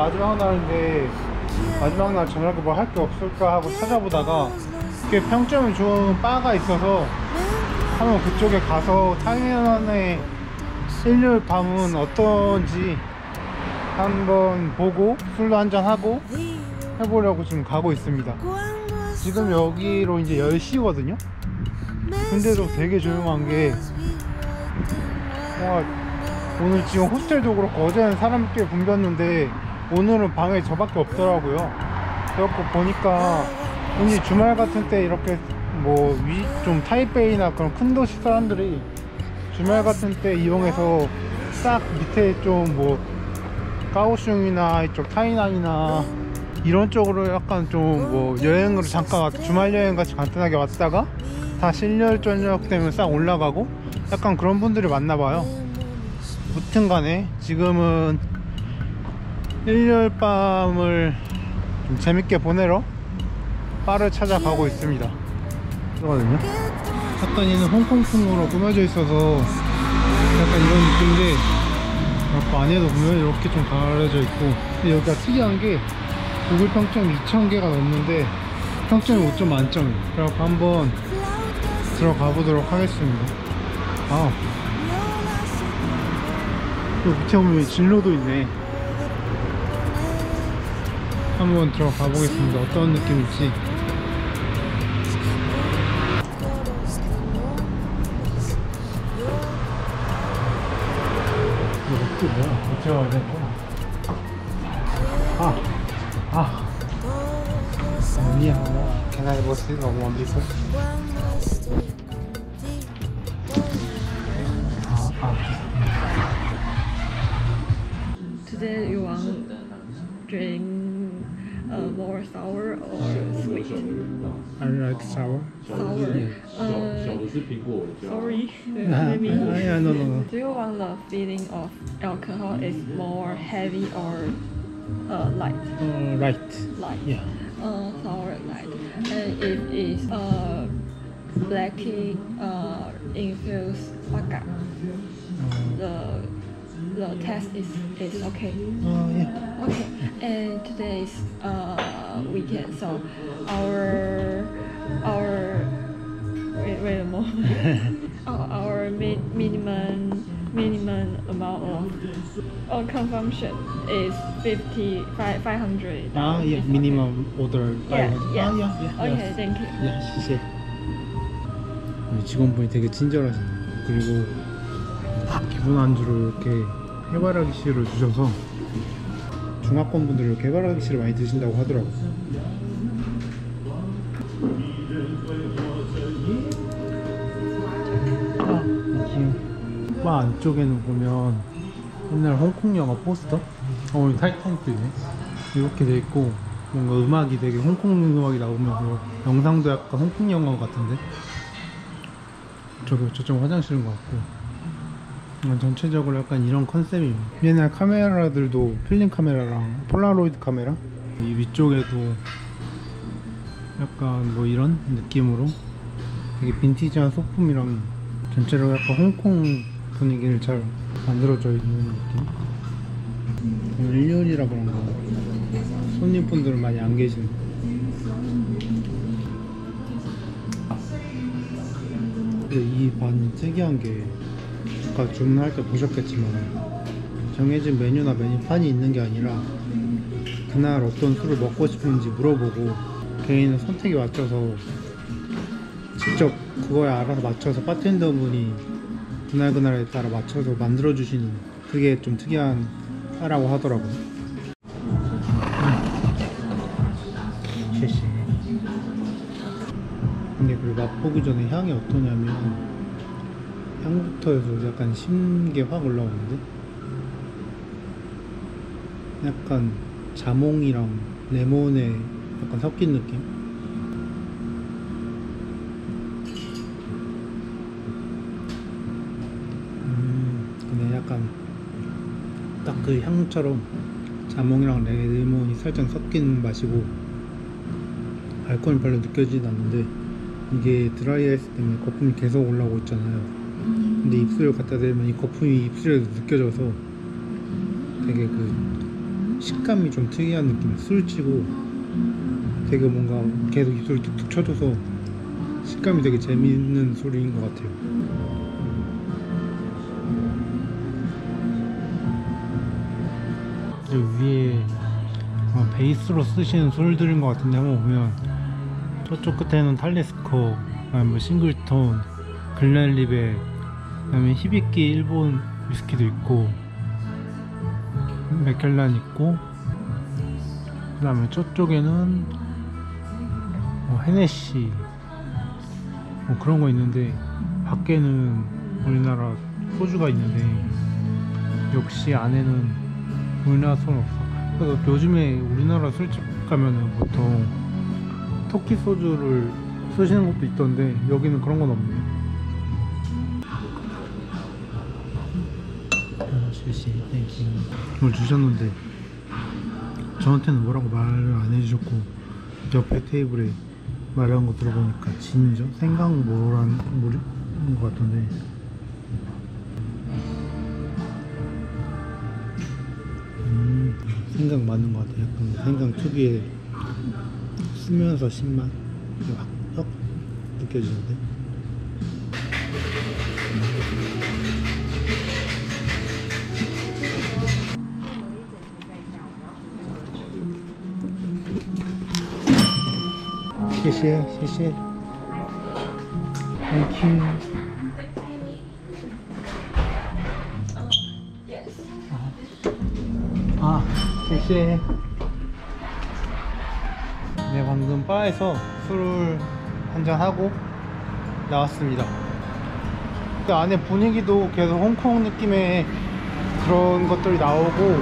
마지막 날인데 마지막 날 저녁에 뭐 할 게 없을까 하고 찾아보다가 꽤 평점이 좋은 바가 있어서 한번 그쪽에 가서 타이완의 일요일 밤은 어떤지 한번 보고 술도 한잔하고 해보려고 지금 가고 있습니다. 지금 여기로 이제 10시거든요 근데도 되게 조용한 게 오늘 지금 호스텔도 그렇고 어제는 사람이 꽤 붐볐는데 오늘은 방에 저밖에 없더라고요. 그래갖고 보니까 왠지 주말 같은 때 이렇게 뭐 좀 타이베이나 그런 큰 도시 사람들이 주말 같은 때 이용해서 싹 밑에 좀 뭐 까오슝이나 이쪽 타이난이나 이런 쪽으로 약간 좀 뭐 여행으로 잠깐 주말 여행 같이 간단하게 왔다가 다시 일요일 저녁 되면 싹 올라가고 약간 그런 분들이 많나봐요. 무튼 간에 지금은 일요일 밤을 좀 재밌게 보내러 바를 찾아가고 있습니다. 그거거든요. 약간 얘는 홍콩풍으로 꾸며져 있어서 약간 이런 느낌인데 안에도 보면 이렇게 좀 가려져 있고 근데 여기가 특이한 게 구글 평점이 2000개가 넘는데 평점이 5점 만점이에요. 그래서 한번 들어가 보도록 하겠습니다. 여기 밑에 보면 진로도 있네. 한번 들어가 보겠습니다. 어떤 느낌일지. 이거 뭐야? 어떻게 와야 되는 거야? 아니야. Can I was it on one before? Today you want drink more sour or sweet? I like sour. Sour. Sorry, maybe. No. Do you want the feeling of alcohol is more heavy or light? Right. Light. Yeah. Sour light. And if it's black tea infused vodka, the taste is okay. Yeah. Okay. And today's weekend, so our wait a moment. our minimum amount of consumption is 500. Yeah, minimum order. Yeah. Yeah. Okay, thank you. 야, 시세. 직원분이 되게 친절하시네요. 그리고 기본 안주로 이렇게 해바라기 씨를 주셔서 중화권 분들이 이렇게 해바라기 씨를 많이 드신다고 하더라고요. 바 안쪽에는 보면 옛날 홍콩 영화 포스터? 타이타닉도 있네. 이렇게 돼 있고 뭔가 음악이 되게 홍콩 음악이 나오면서 영상도 약간 홍콩 영화 같은데 저쪽 화장실인 것 같고 전체적으로 약간 이런 컨셉입니다. 옛날 카메라들도 필름 카메라랑 폴라로이드 카메라 이 위쪽에도 약간 뭐 이런 느낌으로 되게 빈티지한 소품이랑 전체적으로 약간 홍콩 분위기를 잘 만들어져 있는 느낌. 일요일이라 그런가 손님분들은 많이 안 계시는. 근데 이 반 특이한 게 아까 주문할 때 보셨겠지만 정해진 메뉴나 메뉴판이 있는 게 아니라 그날 어떤 술을 먹고 싶은지 물어보고 개인의 선택에 맞춰서 직접 그거에 알아서 맞춰서 바텐더 분이 그날에 따라 맞춰서 만들어 주시는 그게 좀 특이한 바라고 하더라고요.谢谢. 근데 그 맛보기 전에 향이 어떠냐면 향부터 해서 약간 신게 확 올라오는데 약간 자몽이랑 레몬에 약간 섞인 느낌? 근데 약간 딱 그 향처럼 자몽이랑 레몬이 살짝 섞인 맛이고 알코올이 별로 느껴지지 않는데 이게 드라이 아이스 때문에 거품이 계속 올라오고 있잖아요. 근데 입술을 갖다 대면 이 거품이 입술에도 느껴져서 되게 그 식감이 좀 특이한 느낌. 술지고 되게 뭔가 계속 입술을 툭툭 쳐줘서 식감이 되게 재밌는 소리인 것 같아요. 여기 위에 베이스로 쓰시는 술들인 것 같은데 한번 보면 저쪽 끝에는 탈리스코, 그다음에 뭐 싱글톤, 글렌리베, 그다음에 히비키 일본 위스키도 있고 맥켈란 있고, 그다음에 저쪽에는 헤네시 뭐 그런 거 있는데 밖에는 우리나라 소주가 있는데 역시 안에는 우리나라 소는 없어. 그래서 요즘에 우리나라 술집 가면은 보통 토끼 소주를 쓰시는 것도 있던데 여기는 그런 건 없네. 이걸 주셨는데 저한테는 뭐라고 말을 안 해주셨고 옆에 테이블에 말한 거 들어보니까 진저? 생강모로라는 것 같던데 생강 맞는 것 같아요. 약간 생강 특유의 쓰면서 신맛 확 느껴지는데.谢谢 Thank you. 아, 谢谢. 네, 방금 바에서 술을 한잔하고 나왔습니다. 그 안에 분위기도 계속 홍콩 느낌의 그런 것들이 나오고,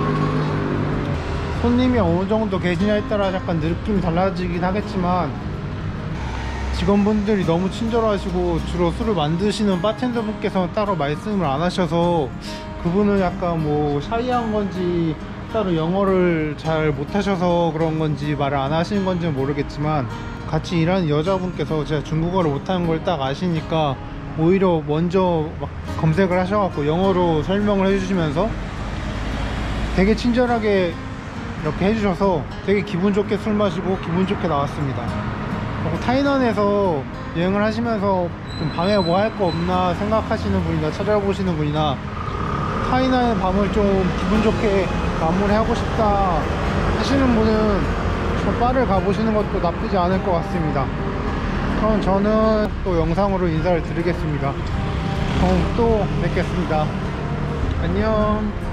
손님이 어느 정도 계시냐에 따라 약간 느낌이 달라지긴 하겠지만 직원분들이 너무 친절하시고, 주로 술을 만드시는 바텐더 분께서는 따로 말씀을 안 하셔서 그분은 약간 뭐 샤이한 건지 따로 영어를 잘 못하셔서 그런 건지 말을 안 하시는 건지는 모르겠지만, 같이 일하는 여자분께서 제가 중국어를 못하는 걸 딱 아시니까 오히려 먼저 막 검색을 하셔갖고 영어로 설명을 해주시면서 되게 친절하게 이렇게 해주셔서 되게 기분 좋게 술 마시고 기분 좋게 나왔습니다. 타이난에서 여행을 하시면서 좀 밤에 뭐 할 거 없나 생각하시는 분이나 찾아보시는 분이나 타이난의 밤을 좀 기분 좋게 마무리하고 싶다 하시는 분은 저 바를 가보시는 것도 나쁘지 않을 것 같습니다. 그럼 저는 또 영상으로 인사를 드리겠습니다. 그럼 또 뵙겠습니다. 안녕.